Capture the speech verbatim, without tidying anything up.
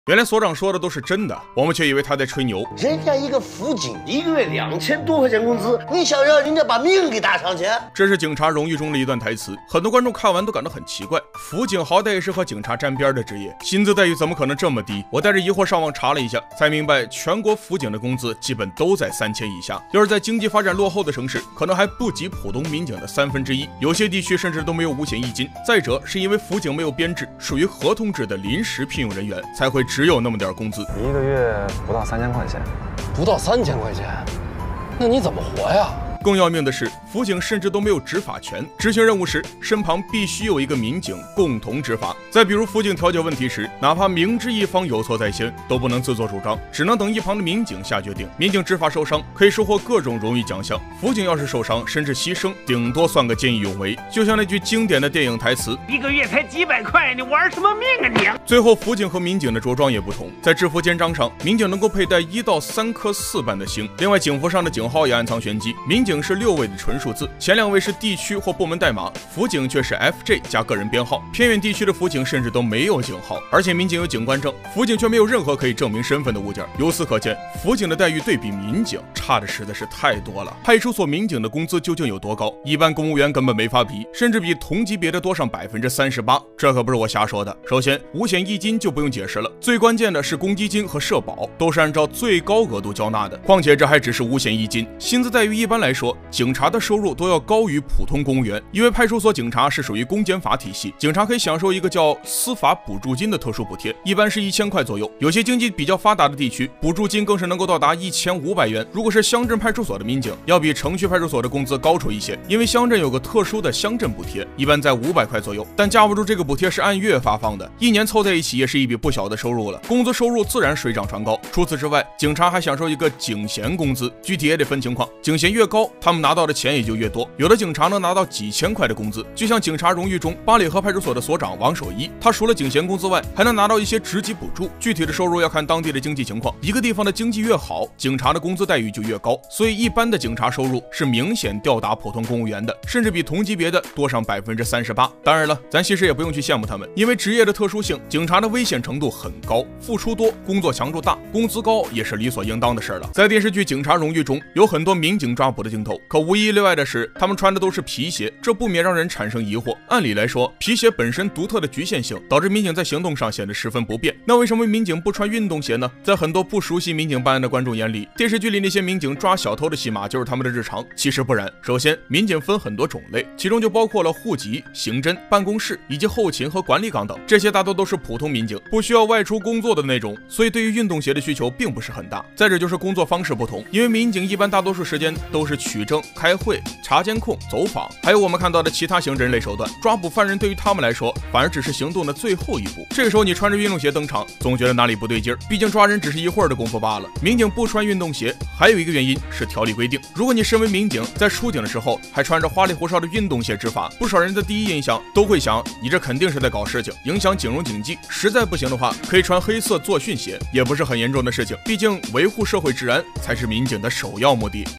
原来所长说的都是真的，我们却以为他在吹牛。 人家一个辅警一个月两千多块钱工资，你想让人家把命给搭上去？ 这是警察荣誉中的一段台词，很多观众看完都感到很奇怪。辅警好歹也是和警察沾边的职业，薪资待遇怎么可能这么低？我带着疑惑上网查了一下，才明白全国辅警的工资基本都在三千以下。要是在经济发展落后的城市，可能还不及普通民警的三分之一，有些地区甚至都没有五险一金。再者，是因为辅警没有编制，属于合同制的临时聘用人员，才会只有那么点工资。 一个月不到三千块钱， 不到三千块钱，那你怎么活呀？ 更要命的是，辅警甚至都没有执法权，执行任务时身旁必须有一个民警共同执法。再比如辅警调解问题时，哪怕明知一方有错在先，都不能自作主张，只能等一旁的民警下决定。民警执法受伤可以收获各种荣誉奖项，辅警要是受伤甚至牺牲，顶多算个见义勇为。就像那句经典的电影台词： 一个月才几百块，你玩什么命啊你？ 最后，辅警和民警的着装也不同，在制服肩章上，民警能够佩戴一到三颗四瓣的星，另外警服上的警号也暗藏玄机，民警是六位的纯数字，前两位是地区或部门代码，辅警却是 F J 加个人编号。偏远地区的辅警甚至都没有警号，而且民警有警官证，辅警却没有任何可以证明身份的物件。由此可见，辅警的待遇对比民警差的实在是太多了。派出所民警的工资究竟有多高？一般公务员根本没法比，甚至比同级别的多上百分之三十八。这可不是我瞎说的。首先，五险一金就不用解释了，最关键的是公积金和社保都是按照最高额度交纳的。况且这还只是五险一金，薪资待遇一般来说，警察的收入都要高于普通公务员，因为派出所警察是属于公检法体系，警察可以享受一个叫司法补助金的特殊补贴，一般是一千块左右。有些经济比较发达的地区，补助金更是能够到达一千五百元。如果是乡镇派出所的民警，要比城区派出所的工资高出一些，因为乡镇有个特殊的乡镇补贴，一般在五百块左右。但架不住这个补贴是按月发放的，一年凑在一起也是一笔不小的收入了，工资收入自然水涨船高。除此之外，警察还享受一个警衔工资，具体也得分情况，警衔越高，他们拿到的钱也就越多。有的警察能拿到几千块的工资，就像警察荣誉中八里河派出所的所长王守一，他除了警衔工资外，还能拿到一些职级补助。具体的收入要看当地的经济情况，一个地方的经济越好，警察的工资待遇就越高。所以一般的警察收入是明显吊打普通公务员的，甚至比同级别的多上百分之三十八。当然了，咱其实也不用去羡慕他们，因为职业的特殊性，警察的危险程度很高，付出多，工作强度大，工资高也是理所应当的事了。在电视剧《警察荣誉》中，有很多民警抓捕的镜头，可无一例外的是，他们穿的都是皮鞋，这不免让人产生疑惑。按理来说，皮鞋本身独特的局限性，导致民警在行动上显得十分不便。那为什么民警不穿运动鞋呢？在很多不熟悉民警办案的观众眼里，电视剧里那些民警抓小偷的戏码就是他们的日常。其实不然。首先，民警分很多种类，其中就包括了户籍、刑侦、办公室以及后勤和管理岗等，这些大多都是普通民警，不需要外出工作的那种，所以对于运动鞋的需求并不是很大。再者就是工作方式不同，因为民警一般大多数时间都是取证、开会、查监控、走访，还有我们看到的其他刑侦类手段，抓捕犯人对于他们来说反而只是行动的最后一步。这个时候你穿着运动鞋登场，总觉得哪里不对劲儿，毕竟抓人只是一会儿的功夫罢了。民警不穿运动鞋还有一个原因是条例规定，如果你身为民警在出警的时候还穿着花里胡哨的运动鞋执法，不少人的第一印象都会想，你这肯定是在搞事情，影响警容警纪。实在不行的话，可以穿黑色作训鞋，也不是很严重的事情，毕竟维护社会治安才是民警的首要目的。